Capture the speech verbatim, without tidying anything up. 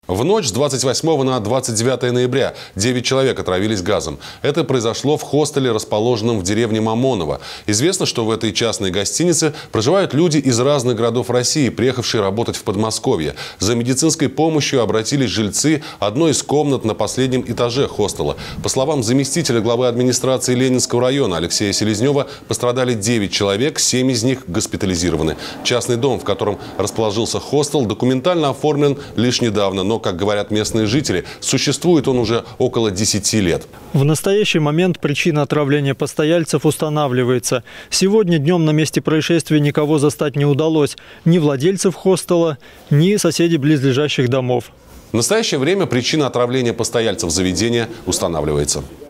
В ночь с двадцать восьмого на двадцать девятое ноября девять человек отравились газом. Это произошло в хостеле, расположенном в деревне Мамоново. Известно, что в этой частной гостинице проживают люди из разных городов России, приехавшие работать в Подмосковье. За медицинской помощью обратились жильцы одной из комнат на последнем этаже хостела. По словам заместителя главы администрации Ленинского района Алексея Селезнева, пострадали девять человек, семь из них госпитализированы. Частный дом, в котором расположился хостел, документально оформлен лишь недавно, но, как говорят местные жители, существует он уже около десяти лет. В настоящий момент причина отравления постояльцев устанавливается. Сегодня днем на месте происшествия никого застать не удалось. Ни владельцев хостела, ни соседей близлежащих домов. В настоящее время причина отравления постояльцев заведения устанавливается.